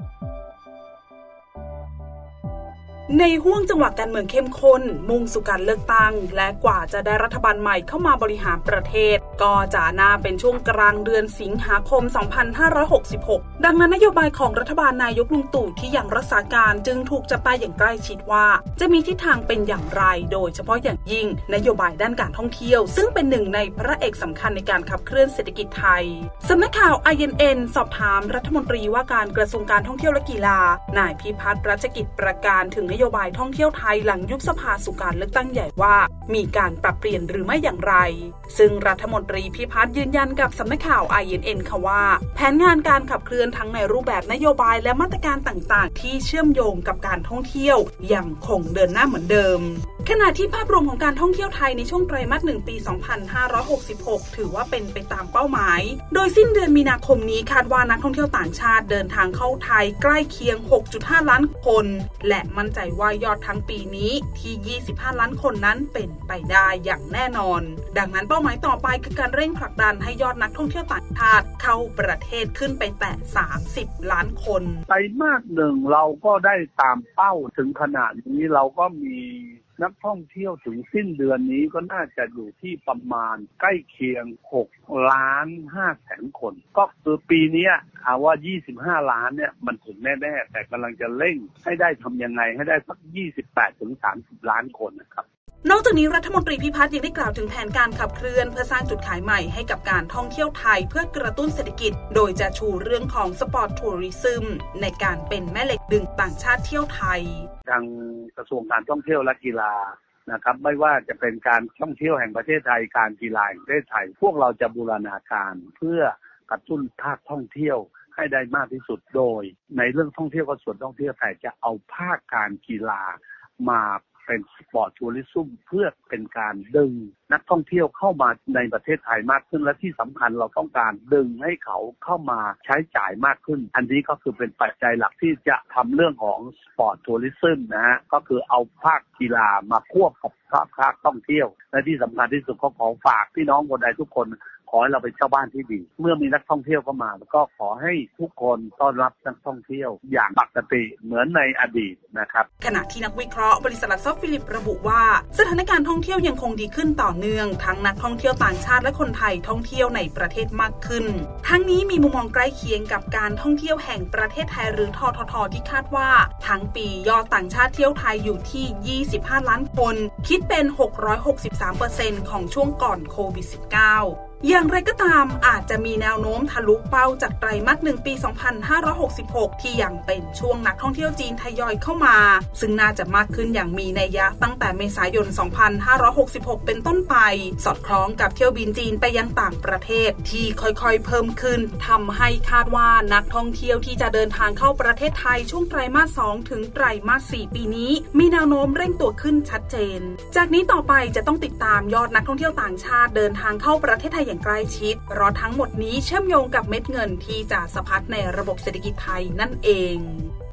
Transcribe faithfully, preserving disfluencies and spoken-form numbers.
ในห้วงจังหวะการเมืองเข้มข้นมุ่งสู่การเลือกตั้งและกว่าจะได้รัฐบาลใหม่เข้ามาบริหารประเทศก็จะน่าเป็นช่วงกลางเดือนสิงหาคม สองพันห้าร้อยหกสิบหก ดังนั้นนโยบายของรัฐบาลนายกลุงตู่ที่ยังรักษาการจึงถูกจับตาอย่างใกล้ชิดว่าจะมีทิศทางเป็นอย่างไรโดยเฉพาะอย่างยิ่งนโยบายด้านการท่องเที่ยวซึ่งเป็นหนึ่งในพระเอกสำคัญในการขับเคลื่อนเศรษฐกิจไทยสำนักข่าว ไอ เอ็น เอ็น สอบถามรัฐมนตรีว่าการกระทรวงการท่องเที่ยวและกีฬานายพิพัฒน์รัชกิจประการถึงนโยบายท่องเที่ยวไทยหลังยุบสภาสู่การเลือกตั้งใหญ่ว่ามีการปรับเปลี่ยนหรือไม่อย่างไรซึ่งรัฐมนตรีพิพัฒน์ยืนยันกับสำนักข่าว ไอ เอ็น เอ็น ค่ะว่าแผนงานการขับเคลื่อนทั้งในรูปแบบนโยบายและมาตรการต่างๆที่เชื่อมโยงกับการท่องเที่ยวยังคงเดินหน้าเหมือนเดิมขณะที่ภาพรวมของการท่องเที่ยวไทยในช่วงไตรมาสหนึ่งปี สองพันห้าร้อยหกสิบหก ถือว่าเป็นไปตามเป้าหมายโดยสิ้นเดือนมีนาคมนี้คาดว่านักท่องเที่ยวต่างชาติเดินทางเข้าไทยใกล้เคียง หกจุดห้า ล้านคนและมั่นใจว่ายอดทั้งปีนี้ที่ยี่สิบห้าล้านคนนั้นเป็นไปได้อย่างแน่นอนดังนั้นเป้าหมายต่อไปคือการเร่งผลักดันให้ยอดนักท่องเที่ยวต่างชาติเข้าประเทศขึ้นไปแตะสามสิบล้านคนไตรมาสหนึ่งเราก็ได้ตามเป้าถึงขนาดนี้เราก็มีนักท่องเที่ยวถึงสิ้นเดือนนี้ก็น่าจะอยู่ที่ประมาณใกล้เคียงหกล้านห้าแสนคนก็คือปีนี้เอาว่ายี่สิบห้าล้านเนี่ยมันถึงแน่ๆแต่กำลังจะเร่งให้ได้ทำยังไงให้ได้สักยี่สิบแปดถึงสามสิบล้านคนนะครับนอกจากนี้รัฐมนตรีพิพัฒน์ยังได้กล่าวถึงแผนการขับเคลื่อนเพื่อสร้างจุดขายใหม่ให้กับการท่องเที่ยวไทยเพื่อกระตุ้นเศรษฐกิจโดยจะชูเรื่องของสปอร์ตทัวริซึมในการเป็นแม่เหล็กดึงต่างชาติเที่ยวไทยทางกระทรวงการท่องเที่ยวและกีฬานะครับไม่ว่าจะเป็นการท่องเที่ยวแห่งประเทศไทยการกีฬาแห่งประเทศไทยพวกเราจะบูรณาการเพื่อกระตุ้นภาคท่องเที่ยวให้ได้มากที่สุดโดยในเรื่องท่องเที่ยวก็ส่วนท่องเที่ยวแต่จะเอาภาคการกีฬามาเป็นสปอร์ตทัวริซึมเพื่อเป็นการดึงนักท่องเที่ยวเข้ามาในประเทศไทยมากขึ้นและที่สำคัญเราต้องการดึงให้เขาเข้ามาใช้จ่ายมากขึ้นอันนี้ก็คือเป็นปัจจัยหลักที่จะทำเรื่องของสปอร์ตทัวริซึมนะฮะก็คือเอาภาคกีฬามาควบกับภาคท่องเที่ยวและที่สำคัญที่สุดก็ขอฝากพี่น้องคนใดทุกคนขอให้เราเป็นเจ้าบ้านที่ดีเมื่อมีนักท่องเที่ยวเข้ามาก็ขอให้ทุกคนต้อนรับนักท่องเที่ยวอย่างปกติเหมือนในอดีตนะครับขณะที่นักวิเคราะห์บริษัทหลักทรัพย์ฟิลิประบุว่าสถานการณ์ท่องเที่ยวยังคงดีขึ้นต่อเนื่องทั้งนักท่องเที่ยวต่างชาติและคนไทยท่องเที่ยวในประเทศมากขึ้นทั้งนี้มีมุมมองใกล้เคียงกับการท่องเที่ยวแห่งประเทศไทยหรือทททที่คาดว่าทั้งปียอดต่างชาติเที่ยวไทยอยู่ที่ยี่สิบห้าล้านคนคิดเป็นหกร้อยหกสิบสามเปอร์เซ็นต์ ของช่วงก่อนโควิด สิบเก้าอย่างไรก็ตามอาจจะมีแนวโน้มทะลุเป้าจากไตรมาสหนึ่งปี สองพันห้าร้อยหกสิบหก ที่ยังเป็นช่วงนักท่องเที่ยวจีนทยอยเข้ามาซึ่งน่าจะมากขึ้นอย่างมีนัยยะตั้งแต่เมษายน สองพันห้าร้อยหกสิบหก เป็นต้นไปสอดคล้องกับเที่ยวบินจีนไปยังต่างประเทศที่ค่อยๆเพิ่มขึ้นทำให้คาดว่านักท่องเที่ยวที่จะเดินทางเข้าประเทศไทยช่วงไตรมาสสองถึงไตรมาสสี่ปีนี้มีแนวโน้มเร่งตัวขึ้นชัดเจนจากนี้ต่อไปจะต้องติดตามยอดนักท่องเที่ยวต่างชาติเดินทางเข้าประเทศไทยอย่างใกล้ชิดเพราะทั้งหมดนี้เชื่อมโยงกับเม็ดเงินที่จะสะพัดในระบบเศรษฐกิจไทยนั่นเอง